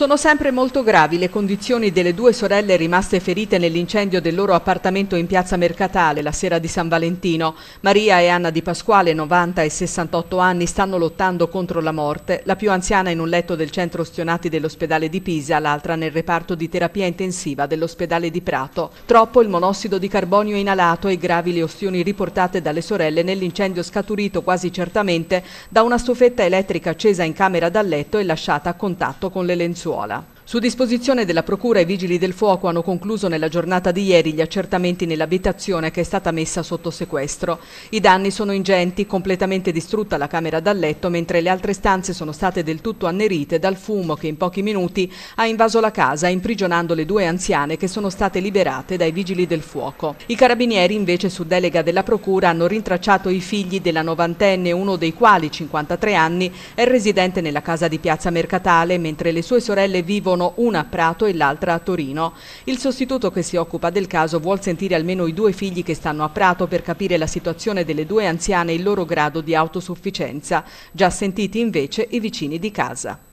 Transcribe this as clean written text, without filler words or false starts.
Sono sempre molto gravi le condizioni delle due sorelle rimaste ferite nell'incendio del loro appartamento in piazza Mercatale la sera di San Valentino. Maria e Anna Di Pasquale, 90 e 68 anni, stanno lottando contro la morte, la più anziana in un letto del centro Ostionati dell'ospedale di Pisa, l'altra nel reparto di terapia intensiva dell'ospedale di Prato. Troppo il monossido di carbonio inalato e gravi le ustioni riportate dalle sorelle nell'incendio scaturito quasi certamente da una stufetta elettrica accesa in camera da letto e lasciata a contatto con le lenzuola. Su disposizione della Procura, i Vigili del Fuoco hanno concluso nella giornata di ieri gli accertamenti nell'abitazione che è stata messa sotto sequestro. I danni sono ingenti, completamente distrutta la camera da letto, mentre le altre stanze sono state del tutto annerite dal fumo che in pochi minuti ha invaso la casa, imprigionando le due anziane che sono state liberate dai Vigili del Fuoco. I carabinieri, invece, su delega della Procura, hanno rintracciato i figli della novantenne, uno dei quali, 53 anni, è residente nella casa di piazza Mercatale, mentre le sue sorelle vivono una a Prato e l'altra a Torino. Il sostituto che si occupa del caso vuol sentire almeno i due figli che stanno a Prato per capire la situazione delle due anziane e il loro grado di autosufficienza. Già sentiti invece i vicini di casa.